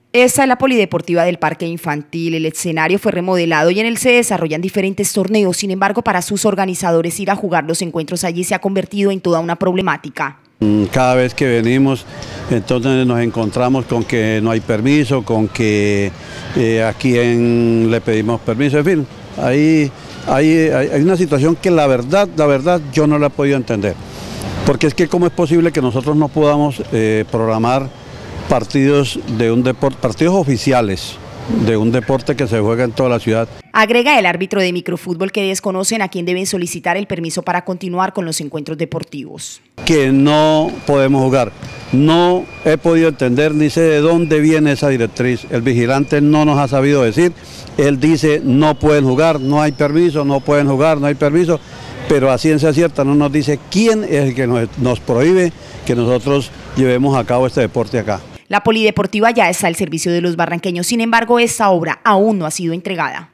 Esta es la polideportiva del Parque Infantil. El escenario fue remodelado y en él se desarrollan diferentes torneos. Sin embargo, para sus organizadores ir a jugar los encuentros allí se ha convertido en toda una problemática. Cada vez que venimos, entonces nos encontramos con que no hay permiso, con que a quién le pedimos permiso, en fin, hay una situación que la verdad yo no la he podido entender. Porque es que cómo es posible que nosotros no podamos programar partidos de un deporte, partidos oficiales de un deporte que se juega en toda la ciudad. Agrega el árbitro de microfútbol que desconocen a quién deben solicitar el permiso para continuar con los encuentros deportivos. Que no podemos jugar. No he podido entender ni sé de dónde viene esa directriz. El vigilante no nos ha sabido decir. Él dice no pueden jugar, no hay permiso, no pueden jugar, no hay permiso. Pero a ciencia cierta no nos dice quién es el que nos prohíbe que nosotros llevemos a cabo este deporte acá. La polideportiva ya está al servicio de los barranqueños, sin embargo, esta obra aún no ha sido entregada.